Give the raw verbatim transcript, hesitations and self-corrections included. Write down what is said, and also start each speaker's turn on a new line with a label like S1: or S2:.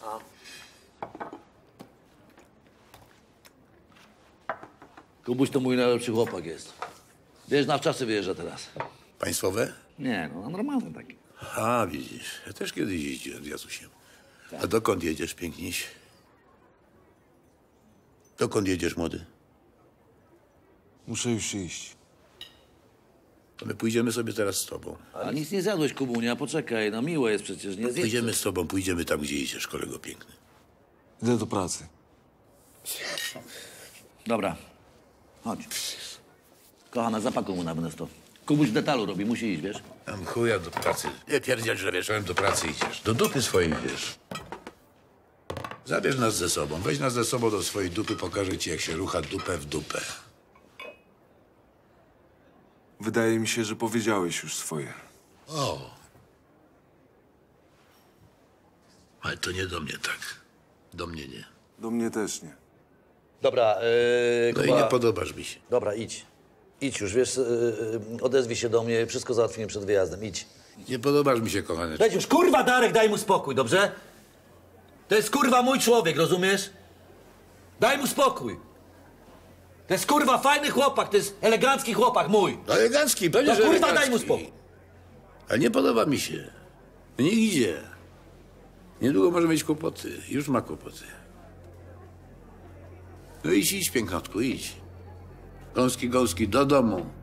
S1: A. Kubuś to mój najlepszy chłopak jest. Wiesz, na wczasy wyjeżdża teraz.
S2: Państwowe?
S1: Nie, no normalny taki.
S2: A, widzisz. Ja też kiedyś jeździłem z Jacusiem. A dokąd jedziesz, piękniś? Dokąd jedziesz, młody?
S3: Muszę już iść.
S2: To my pójdziemy sobie teraz z tobą.
S1: Ale nic nie zjadłeś, Kubunia, poczekaj, no miło jest przecież, nie zjedz.
S2: Pójdziemy z tobą, pójdziemy tam, gdzie idziesz, kolego piękny.
S3: Idę do pracy.
S1: Dobra, chodź. Kochana, zapakuj mu na to. Kubuś w detalu robi, musi iść, wiesz?
S2: Tam chuja do pracy. Nie pierdziel, że wieczorem do pracy idziesz. Do dupy swojej idziesz. Zabierz nas ze sobą. Weź nas ze sobą do swojej dupy, pokażę ci, jak się rucha dupę w dupę.
S3: Wydaje mi się, że powiedziałeś już swoje.
S2: O. Ale to nie do mnie tak. Do mnie nie.
S3: Do mnie też nie.
S1: Dobra, yy,
S2: No i nie podobasz mi się.
S1: Dobra, idź. Idź już, wiesz, yy, odezwij się do mnie, wszystko załatwimy przed wyjazdem, idź.
S2: Nie podobasz mi się, kochany.
S1: Weź już, kurwa, Darek, daj mu spokój, dobrze? To jest, kurwa, mój człowiek, rozumiesz? Daj mu spokój. To jest, kurwa, fajny chłopak, to jest elegancki chłopak, mój.
S2: Elegancki, pewnie,
S1: No,
S2: że
S1: kurwa,
S2: elegancki.
S1: daj mu spokój.
S2: Ale nie podoba mi się. Niech idzie. Niedługo może mieć kłopoty. Już ma kłopoty. No idź, idź, pięknotku, idź. Gąski, gąski, do domu.